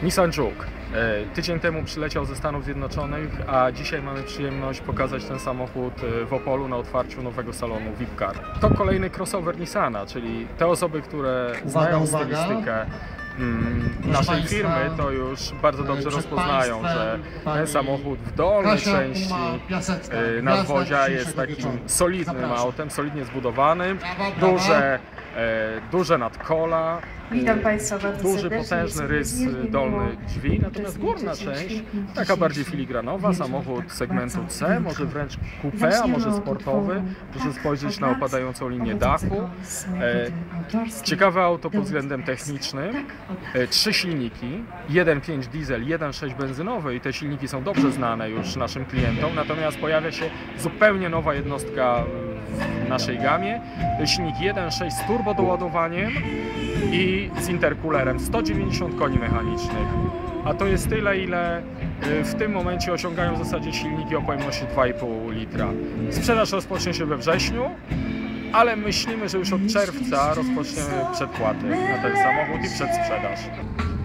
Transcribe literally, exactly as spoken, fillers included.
Nissan Juke. Tydzień temu przyleciał ze Stanów Zjednoczonych, a dzisiaj mamy przyjemność pokazać ten samochód w Opolu na otwarciu nowego salonu V I P Car. To kolejny crossover Nissana, czyli te osoby, które znają uwaga, stylistykę mm, naszej Państwa, firmy, to już bardzo dobrze rozpoznają, że ten samochód w dolnej Kasia części Piasecka, y, nadwozia jest dzisiejszego takim wieczoru. solidnym Zapraszam. autem, solidnie zbudowanym, Brawa, brawa. duże, e, duże nadkola. Witam Państwa bardzo Duży, serdecznie. potężny Jest rys niezmiernie dolnych miło drzwi, natomiast górna uczestniczyć część, w tym taka bardziej dzisiejszym filigranowa, wieczoru. samochód Tak segmentu bardzo C, może krótko. wręcz coupé, a Zaczniemy może od sportowy. utworu Proszę Tak, spojrzeć na od nas, opadającą linię pochodzącego dachu. z E, nawiedzeń autorskich. Ciekawe auto pod do względem Westfalia. technicznym. Tak, od E, Trzy silniki, jeden przecinek pięć diesel, jeden przecinek sześć benzynowy i te silniki są dobrze znane już naszym klientom, natomiast pojawia się zupełnie nowa jednostka w naszej gamie. Silnik jeden przecinek sześć z turbodoładowaniem i z intercoolerem, sto dziewięćdziesiąt koni mechanicznych. A to jest tyle, ile w tym momencie osiągają w zasadzie silniki o pojemności dwa i pół litra. Sprzedaż rozpocznie się we wrześniu, ale myślimy, że już od czerwca rozpoczniemy przedpłaty na ten samochód i przedsprzedaż.